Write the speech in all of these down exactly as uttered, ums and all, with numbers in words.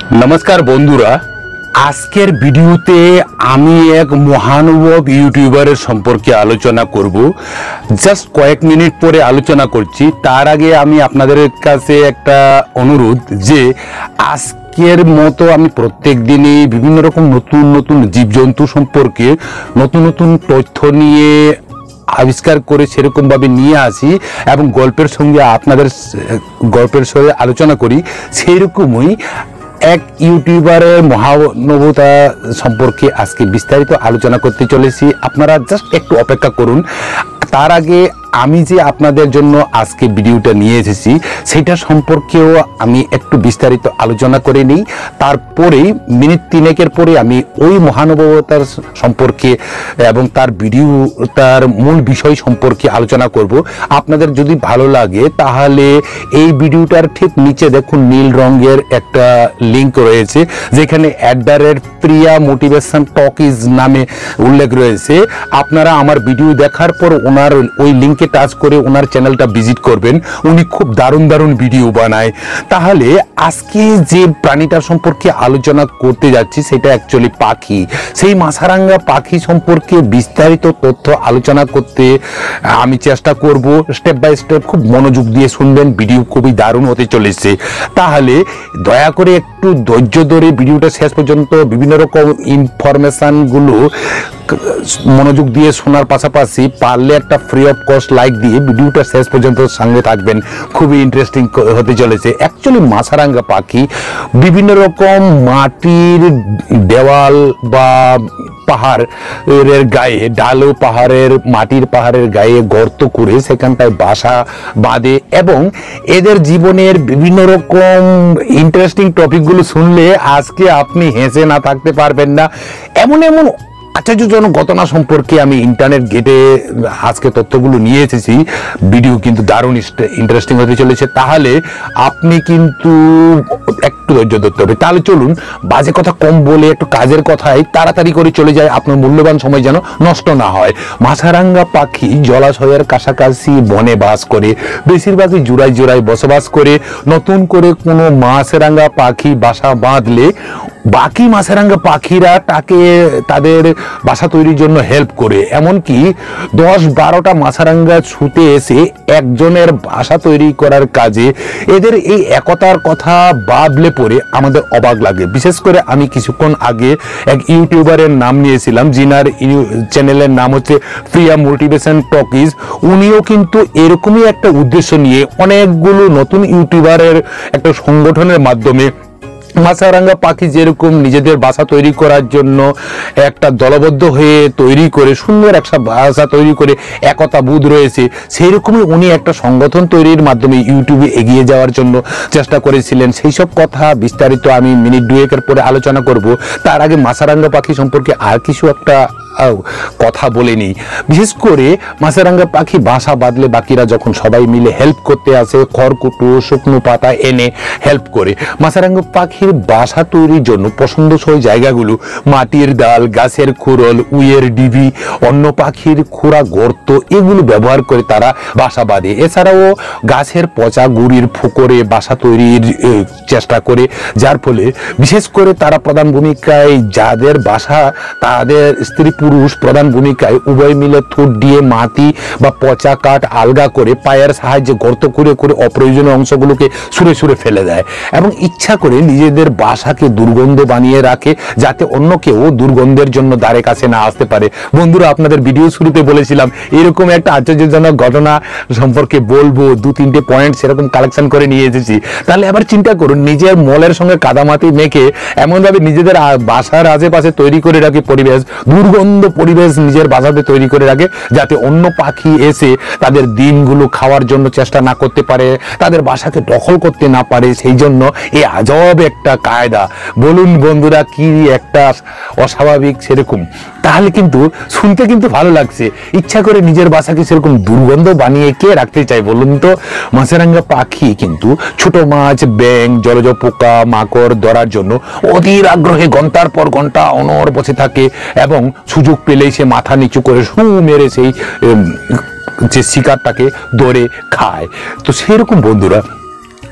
नमस्कार बंधुरा आजकेर भिडियोते आमी एक महानुभाव यूट्यूबारेर सम्पर्के आलोचना करब। जस्ट कয়েক मिनिट परे आलोचना करছি। तार आगे आमी आपनादेर काछे एकटा अनुरोध जे आजकेर मतो आमी प्रत्येक दिनই বিভিন্ন রকম নতুন নতুন জীবজন্তু সম্পর্কে নতুন নতুন তথ্য নিয়ে আবিষ্কার করে সেরকম ভাবে নিয়ে আসি এবং গল্পের সঙ্গে আপনাদের গল্পের সঙ্গে আলোচনা করি। সেরকমই এক ইউটিউবারের মহানুভবতা সম্পর্কে আজকে বিস্তারিত আলোচনা করতে চলেছি। আপনারা জাস্ট একটু অপেক্ষা করুন। তার আগে আমি যে আপনাদের জন্য আজকে ভিডিওটা নিয়ে এসেছি সেটা সম্পর্কেও আমি একটু বিস্তারিত আলোচনা করে নিই। তারপরেই মিনিট তিনেকের পরে আমি ওই মহানুভবতার সম্পর্কে এবং তার ভিডিও তার মূল বিষয় সম্পর্কে আলোচনা করব। আপনাদের যদি ভালো লাগে তাহলে এই ভিডিওটার ঠিক নিচে দেখুন নীল রঙের একটা লিংক রয়েছে যেখানে at the rate Priya motivation talkies নামে উল্লেখ রয়েছে। আপনারা আমার ভিডিও দেখার পর ওনার ওই লিংকে টাচ করে ওনার চ্যানেলটা ভিজিট করবেন। উনি খুব দারুণ দারুণ ভিডিও বানায়। তাহলে আজকে যে প্রাণীটার সম্পর্কে আলোচনা করতে যাচ্ছি সেটা অ্যাকচুয়ালি পাখি। সেই মাছরাঙা পাখি সম্পর্কে বিস্তারিত তথ্য আলোচনা করতে আমি চেষ্টা করব। স্টেপ বাই স্টেপ খুব মনোযোগ দিয়ে শুনবেন। ভিডিও খুবই দারুণ হতে চলেছে। তাহলে দয়া করে একটু ধৈর্য ধরে ভিডিওটা শেষ পর্যন্ত বিভিন্ন রকম ইনফরমেশনগুলো মনোযোগ দিয়ে শোনার পাশাপাশি পারলে একটা ফ্রি অফ কস্ট লাইক দিয়ে ভিডিওটা শেষ পর্যন্ত সঙ্গে থাকবেন। খুবই ইন্টারেস্টিং হতে চলেছে। অ্যাকচুয়ালি মাছরাঙা পাখি বিভিন্ন রকম মাটির দেওয়াল বা পাহাড়ের গায়ে ঢালু পাহাড়ের মাটির পাহাড়ের গায়ে গর্ত করে সেখানটায় বাসা বাঁধে এবং এদের জীবনের বিভিন্ন রকম ইন্টারেস্টিং টপিকগুলো শুনলে আজকে আপনি হেসে না থাকতে পারবেন না। এমন এমন আশ্চর্যজনক ঘটনা সম্পর্কে আমি ইন্টারনেট ঘেটে আজকে তথ্যগুলো নিয়ে এসেছি। ভিডিও কিন্তু দারুণ ইন্টারেস্টিং হতে চলেছে। তাহলে আপনি কিন্তু একটু ধৈর্য ধরতে হবে। তাহলে চলুন বাজে কথা কম বলে একটু কাজের কথায় তাড়াতাড়ি করে চলে যায়, আপনার মূল্যবান সময় যেন নষ্ট না হয়। মাছরাঙা পাখি জলাশয়ের কাছাকাছি বনে বাস করে, বেশিরভাগই জোড়ায় জোড়ায় বসবাস করে। নতুন করে কোনো মাছরাঙা পাখি বাসা বাঁধলে বাকি মাছরাঙা পাখিরা তাকে তাদের বাসা তৈরির জন্য হেল্প করে। এমনকি দশ বারোটা মাছরাঙা ছুটে এসে একজনের বাসা তৈরি করার কাজে। এদের এই একতার কথা ভাবলে পরে আমাদের অবাক লাগে। বিশেষ করে আমি কিছুক্ষণ আগে এক ইউটিউবারের নাম নিয়েছিলাম যিনার চ্যানেলের নাম হচ্ছে প্রিয়া মোটিভেশন টকিজ। উনিও কিন্তু এরকমই একটা উদ্দেশ্য নিয়ে অনেকগুলো নতুন ইউটিউবারের একটা সংগঠনের মাধ্যমে মাছরাঙা পাখি যেরকম নিজেদের বাসা তৈরি করার জন্য একটা দলবদ্ধ হয়ে তৈরি করে সুন্দর একটা বাসা তৈরি করে একতা বোধ রয়েছে, সেই রকমই উনি একটা সংগঠন তৈরির মাধ্যমে ইউটিউবে এগিয়ে যাওয়ার জন্য চেষ্টা করেছিলেন। সেই সব কথা বিস্তারিত আমি মিনিট দুয়েকের পরে আলোচনা করব। তার আগে মাছরাঙা পাখি সম্পর্কে আর কিছু একটা কথা বলে নিই। বিশেষ করে মাছরাঙা পাখি বাসা বাঁধলে বাকিরা যখন সবাই মিলে হেল্প করতে আসে খড়কুটো শুকনো পাতা এনে হেল্প করে। মাছরাঙা পাখির বাসা তৈরির জন্য পছন্দসই জায়গাগুলো মাটির ডাল, গাছের খুরল, উইয়ের ডিবি, অন্য পাখির খোঁড়া গর্ত এগুলো ব্যবহার করে তারা বাসা বাঁধে। এছাড়াও গাছের পচা গুড়ির ফুকরে বাসা তৈরির চেষ্টা করে, যার ফলে বিশেষ করে তারা প্রধান ভূমিকায় যাদের বাসা তাদের স্ত্রী পুরুষ প্রধান ভূমিকায় উভয় মিলে ঠোঁট দিয়ে মাটি বা পচা কাঠ আলগা করে পায়ের সাহায্যে গর্ত করে করে অপ্রয়োজনীয় অংশগুলোকে সুরে সুরে ফেলে দেয় এবং ইচ্ছা করে নিজেদের বাসাকে দুর্গন্ধ বানিয়ে রাখে যাতে অন্য কেউ দুর্গন্ধের জন্য দ্বারে কাছে না আসতে পারে। বন্ধুরা আপনাদের ভিডিও শুরুতে বলেছিলাম এরকম একটা আশ্চর্যজনক ঘটনা সম্পর্কে বলবো, দু তিনটে পয়েন্ট সেরকম কালেকশন করে নিয়ে এসেছি। তাহলে আবার চিন্তা করুন নিজের মলের সঙ্গে কাদামাটি মেখে এমনভাবে নিজেদের বাসার আশেপাশে তৈরি করে রাখে পরিবেশ, দুর্গন্ধ পরিবেশ নিজের বাসাতে তৈরি করে রাখে যাতে অন্য পাখি এসে তাদের দিনগুলো খাওয়ার জন্য চেষ্টা না করতে পারে, তাদের বাসাকে দখল করতে না পারে। সেই জন্য এই আজব একটা কায়দা। বলুন বন্ধুরা কি একটা অস্বাভাবিক সেরকম। তাহলে কিন্তু শুনতে কিন্তু ভালো লাগছে। ইচ্ছা করে নিজের বাসাকে সেরকম দুর্গন্ধ বানিয়ে কে রাখতে চায় বলুন তো? মাছরাঙা পাখি কিন্তু ছোট মাছ, ব্যাঙ, জলজ পোকা, মাকড় ধরার জন্য অধীর আগ্রহে ঘন্টার পর ঘন্টা অনর বসে থাকে এবং সুযোগ পেলেই সে মাথা নিচু করে সু মেরে সেই যে শিকারটাকে ধরে খায়। তো সেরকম বন্ধুরা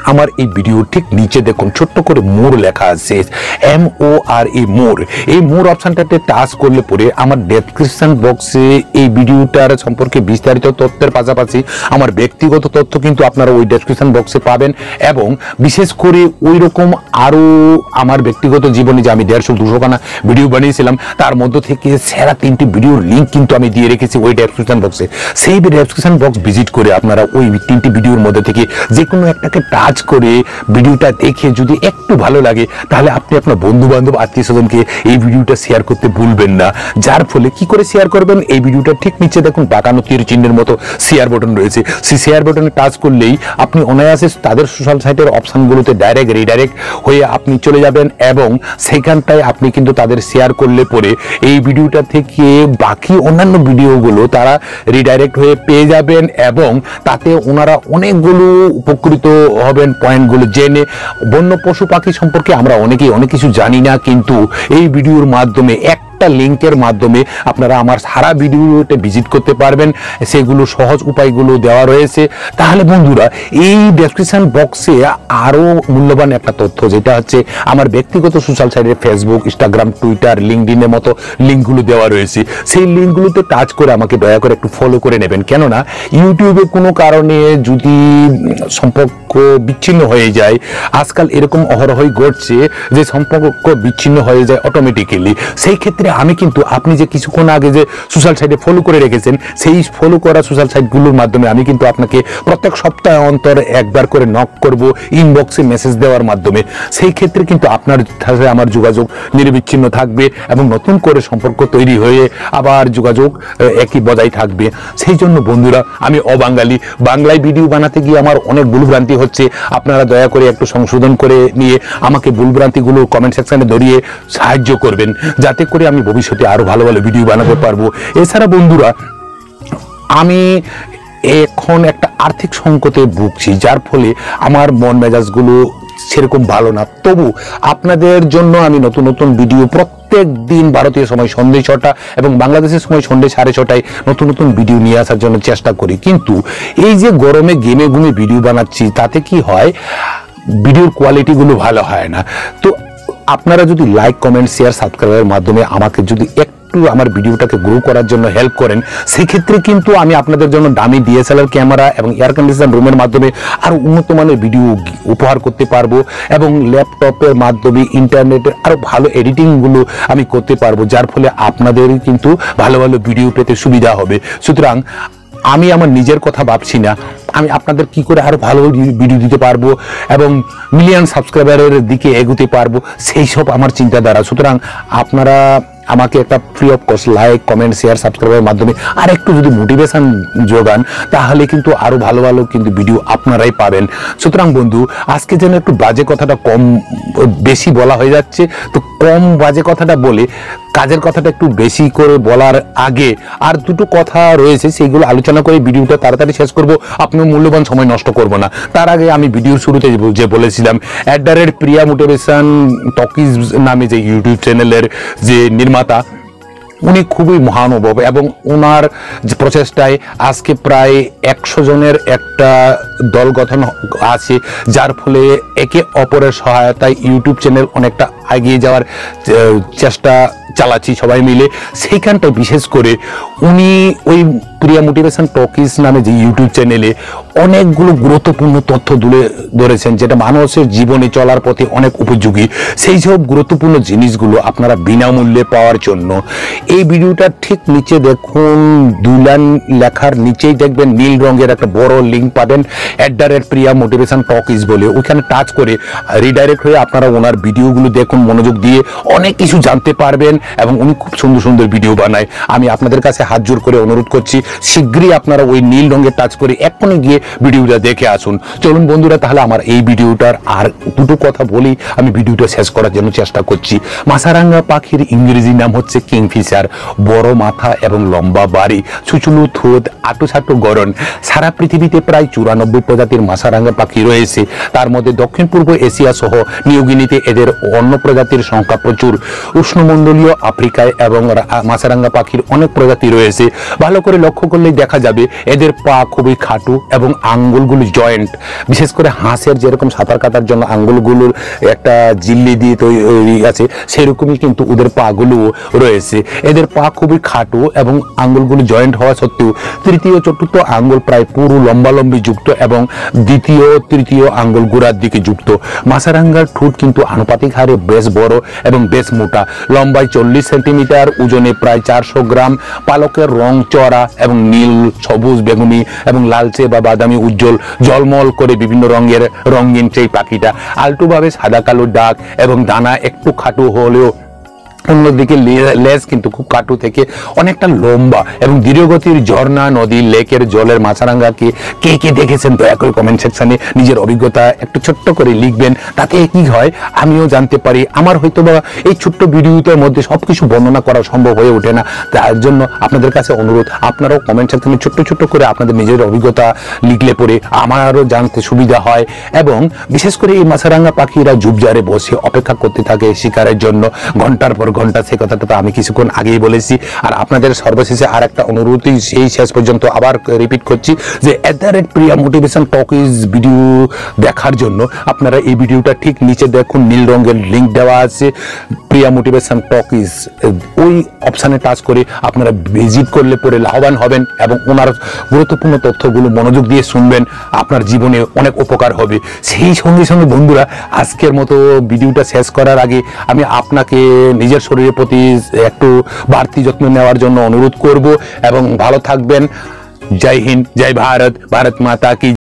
আমার এই ভিডিও ঠিক নিচে দেখুন ছোট্ট করে মোর লেখা আছে, এম ও আর এ মোর। এই মোর অপশনটাতে টাচ করলে পরে আমার ডেসক্রিপশন বক্সে এই ভিডিওটার সম্পর্কে বিস্তারিত তথ্যের পাশাপাশি আমার ব্যক্তিগত তথ্য কিন্তু আপনারা ওই ডেসক্রিপশন বক্সে পাবেন। এবং বিশেষ করে ওই রকম আরও আমার ব্যক্তিগত জীবনে যে আমি দেড়শো দুশো খানা ভিডিও বানিয়েছিলাম তার মধ্য থেকে সেরা তিনটি ভিডিওর লিঙ্ক কিন্তু আমি দিয়ে রেখেছি ওই ডেসক্রিপশন বক্সে। সেই ডেসক্রিপশন বক্স ভিজিট করে আপনারা ওই তিনটি ভিডিওর মধ্যে থেকে যে কোনো একটাকে টাচ করে ভিডিওটা দেখে যদি একটু ভালো লাগে তাহলে আপনি আপনার বন্ধু বান্ধব আত্মীয় স্বজনকে এই ভিডিওটা শেয়ার করতে ভুলবেন না। যার ফলে কি করে শেয়ার করবেন, এই ভিডিওটা ঠিক নিচে দেখুন বাঁকানো তীর চিহ্নের মতো শেয়ার বাটন রয়েছে। সেই শেয়ার বাটনে টাচ করলেই আপনি অনায়াসে তাদের সোশ্যাল সাইটের অপশনগুলোতে ডাইরেক্ট রিডাইরেক্ট হয়ে আপনি চলে যাবেন এবং সেইখানটায় আপনি কিন্তু তাদের শেয়ার করলে পরে এই ভিডিওটা থেকে বাকি অন্যান্য ভিডিওগুলো তারা রিডাইরেক্ট হয়ে পেয়ে যাবেন এবং তাতে ওনারা অনেকগুলো উপকৃত হবেন পয়েন্টগুলো জেনে। বন্য পশু পাখি সম্পর্কে আমরা অনেকেই অনেক কিছু জানি না, কিন্তু এই ভিডিওর মাধ্যমে এক একটা লিঙ্কের মাধ্যমে আপনারা আমার সারা ভিডিওতে ভিজিট করতে পারবেন। সেগুলো সহজ উপায়গুলো দেওয়া রয়েছে। তাহলে বন্ধুরা এই ডেসক্রিপশন বক্সে আরও মূল্যবান একটা তথ্য যেটা হচ্ছে আমার ব্যক্তিগত সোশ্যাল সাইটে ফেসবুক, ইনস্টাগ্রাম, টুইটার, লিঙ্কডিনের মতো লিঙ্কগুলো দেওয়া রয়েছে। সেই লিঙ্কগুলোতে টাচ করে আমাকে দয়া করে একটু ফলো করে নেবেন। কেননা ইউটিউবে কোনো কারণে যদি সম্পর্ক বিচ্ছিন্ন হয়ে যায়, আজকাল এরকম অহরহই ঘটছে যে সম্পর্ক বিচ্ছিন্ন হয়ে যায় অটোমেটিক্যালি। সেই ক্ষেত্রে আমি কিন্তু আপনি যে কিছুক্ষণ আগে যে সোশ্যাল সাইটে ফলো করে রেখেছেন সেই ফলো করা সোশ্যাল সাইটগুলোর মাধ্যমে আমি কিন্তু আপনাকে প্রত্যেক সপ্তাহ অন্তর একবার করে নক করব ইনবক্সে মেসেজ দেওয়ার মাধ্যমে। সেই ক্ষেত্রে কিন্তু আপনার সাথে আমার যোগাযোগ নিরবিচ্ছিন্ন থাকবে এবং নতুন করে সম্পর্ক তৈরি হয়ে আবার যোগাযোগ একই বজায় থাকবে। সেই জন্য বন্ধুরা আমি অবাঙালি, বাংলায় ভিডিও বানাতে গিয়ে আমার অনেক ভুলভ্রান্তি হচ্ছে। আপনারা দয়া করে একটু সংশোধন করে নিয়ে আমাকে ভুলভ্রান্তিগুলো কমেন্ট সেকশনে ধরিয়ে সাহায্য করবেন, যাতে করে আমি ভবিষ্যতে আরো ভালো ভালো ভিডিও বানাতে পারবো। এছাড়া বন্ধুরা আমি এখন একটা আর্থিক সংকটে ভুগছি, যার ফলে আমার মন মেজাজগুলো সেরকম ভালো না। তবু আপনাদের জন্য আমি নতুন নতুন ভিডিও প্রত্যেক দিন ভারতীয় সময় সন্ধ্যে ছটা এবং বাংলাদেশের সময় সন্ধ্যে সাড়ে ছটায় নতুন নতুন ভিডিও নিয়ে আসার জন্য চেষ্টা করি। কিন্তু এই যে গরমে গেমে ঘুমে ভিডিও বানাচ্ছি তাতে কি হয়, ভিডিওর কোয়ালিটিগুলো ভালো হয় না। তো আপনারা যদি লাইক, কমেন্ট, শেয়ার, সাবস্ক্রাইবের মাধ্যমে আমাকে যদি একটু আমার ভিডিওটাকে গ্রো করার জন্য হেল্প করেন, সেক্ষেত্রে কিন্তু আমি আপনাদের জন্য দামি ডিএসএলআর ক্যামেরা এবং এয়ার কন্ডিশন রুমের মাধ্যমে আরো উন্নত মানের ভিডিও উপহার করতে পারবো এবং ল্যাপটপের মাধ্যমে ইন্টারনেটের আরো ভালো এডিটিংগুলো আমি করতে পারবো, যার ফলে আপনাদেরই কিন্তু ভালো ভালো ভিডিও পেতে সুবিধা হবে। সুতরাং আমি আমার নিজের কথা ভাবছি না, আমি আপনাদের কি করে আরো ভালো ভিডিও দিতে পারবো এবং মিলিয়ন সাবস্ক্রাইবারের দিকে এগোতে পারবো সেই সব আমার চিন্তাধারা। সুতরাং আপনারা আমাকে একটা free of cost like, comment, share, সাবস্ক্রাইবের মাধ্যমে আর একটু যদি মোটিভেশন যোগান তাহলে কিন্তু আরো ভালো ভালো কিন্তু ভিডিও আপনারাই পাবেন। সুতরাং বন্ধু আজকে যেন একটু বাজে কথাটা কম বেশি বলা হয়ে যাচ্ছে, তো কম বাজে কথাটা বলে কাজের কথাটা একটু বেশি করে বলার আগে আর দুটো কথা রয়েছে সেইগুলো আলোচনা করে ভিডিওটা তাড়াতাড়ি শেষ করব, আপনার মূল্যবান সময় নষ্ট করব না। তার আগে আমি ভিডিওর শুরুতে যে বলেছিলাম at the rate Priya motivation talkies নামে যে ইউটিউব চ্যানেলের যে নির্মাতা, উনি খুবই মহানুভব এবং ওনার যে প্রচেষ্টায় আজকে প্রায় একশো জনের একটা দল গঠন আছে, যার ফলে একে অপরের সহায়তায় ইউটিউব চ্যানেল অনেকটা এগিয়ে যাওয়ার চেষ্টা চালাচ্ছি সবাই মিলে। সেইখানটায় বিশেষ করে উনি ওই প্রিয়া মোটিভেশন টকিজ নামে যে ইউটিউব চ্যানেলে অনেকগুলো গুরুত্বপূর্ণ তথ্য তুলে ধরেছেন যেটা মানুষের জীবনে চলার পথে অনেক উপযোগী। সেই সব গুরুত্বপূর্ণ জিনিসগুলো আপনারা বিনামূল্যে পাওয়ার জন্য এই ভিডিওটা ঠিক নিচে দেখুন, দুই লাইন লেখার নিচেই দেখবেন নীল রঙের একটা বড় লিঙ্ক পাবেন at the rate Priya motivation talkies বলে। ওইখানে টাচ করে রিডাইরেক্ট হয়ে আপনারা ওনার ভিডিওগুলো দেখুন, মনোযোগ দিয়ে অনেক কিছু জানতে পারবেন এবং উনি খুব সুন্দর সুন্দর ভিডিও বানায়। আমি আপনাদের কাছে হাত জোর করে অনুরোধ করছি শীঘ্রই আপনারা ওই নীল রঙের টাচ করে এক্ষুনি গিয়ে ভিডিওটা দেখে আসুন। চলুন বন্ধুরা তাহলে আমার এই ভিডিওটার আর দুটো কথা বলি আমি ভিডিওটা শেষ করার জন্য চেষ্টা করছি। মাছরাঙা পাখির ইংরেজি নাম হচ্ছে কিংফিশার। বড় মাথা এবং লম্বা বাড়ি, ছুচুলু থুত, আটু ছাটু গড়ন। সারা পৃথিবীতে প্রায় চুরানব্বই প্রজাতির মাছরাঙা পাখি রয়েছে, তার মধ্যে দক্ষিণ পূর্ব এশিয়া সহ নিউগিনিতে এদের অন্য প্রজাতির সংখ্যা প্রচুর। উষ্ণমণ্ডলীয় আফ্রিকায় এবং মাছরাঙা পাখির অনেক প্রজাতি রয়েছে। ভালো করে লক্ষ্য করলেই দেখা যাবে এদের পা খুবই খাটু এবং আঙ্গুলগুলো জয়েন্ট, বিশেষ করে হাঁসের যেরকম সাঁতার কাটার জন্য আঙ্গুলগুলোর একটা জিল্লি দিয়ে তৈরি আছে, সেরকমই কিন্তু ওদের পাগুলো রয়েছে। এদের পা খুবই খাটু এবং আঙ্গুলগুলো জয়েন্ট হওয়া সত্ত্বেও তৃতীয় চতুর্থ আঙ্গুল প্রায় পুরো লম্বালম্বি যুক্ত এবং দ্বিতীয় তৃতীয় আঙ্গুল গোড়ার দিকে যুক্ত। মাছরাঙার ঠোঁট কিন্তু আনুপাতিক হারে বেশ বড় এবং বেশ মোটা, লম্বায় চল্লিশ সেন্টিমিটার, ওজনে প্রায় চারশো গ্রাম। পালকের রং চড়া এবং নীল, সবুজ, বেগুনি এবং লালচে বা বাদামি উজ্জ্বল জলমল করে বিভিন্ন রঙের রঙিন সেই পাখিটা। আলটুভাবে সাদা কালো ডাক এবং ডানা একটু খাটো হলেও অন্যদিকে লেজ কিন্তু খুব কাটু থেকে অনেকটা লম্বা এবং দীর্ঘগতির ঝর্ণা, নদী, লেকের জলের মাছরাঙাকে কে কে দেখেছেন দয়া করে কমেন্ট সেকশনে নিজের অভিজ্ঞতা একটু ছোট্ট করে লিখবেন। তাতে কি হয় আমিও জানতে পারি। আমার হয়তো বা এই ছোট্ট ভিডিওটার মধ্যে সবকিছু বর্ণনা করা সম্ভব হয়ে ওঠে না, তার জন্য আপনাদের কাছে অনুরোধ আপনারাও কমেন্ট সেকশনে ছোট্ট ছোট্ট করে আপনাদের নিজের অভিজ্ঞতা লিখলে পরে আমারও জানতে সুবিধা হয়। এবং বিশেষ করে এই মাছরাঙা পাখিরা ঝুপঝাড়ে বসে অপেক্ষা করতে থাকে শিকারের জন্য ঘন্টার পর ঘন্টা। সে কথাটা তো আমি কিছুক্ষণ আগেই বলেছি। আর আপনাদের সর্বশেষে আর একটা অনুরোধই সেই শেষ পর্যন্ত আবার রিপিট করছি যে at the rate Priya motivation talkies video দেখার জন্য আপনারা এই ভিডিওটা ঠিক নিচে দেখুন, নীল রঙের লিঙ্ক দেওয়া আছে প্রিয়া মোটিভেশন টকিজ, ওই অপশানে টাচ করে আপনারা ভিজিট করলে পরে লাভবান হবেন এবং ওনার গুরুত্বপূর্ণ তথ্যগুলো মনোযোগ দিয়ে শুনবেন, আপনার জীবনে অনেক উপকার হবে। সেই সঙ্গে সঙ্গে বন্ধুরা আজকের মতো ভিডিওটা শেষ করার আগে আমি আপনাকে নিজের শরীরের প্রতি একটু বাড়তি যত্ন নেওয়ার জন্য অনুরোধ করব এবং ভালো থাকবেন। জয় হিন্দ, জয় ভারত, ভারত মাতা কি।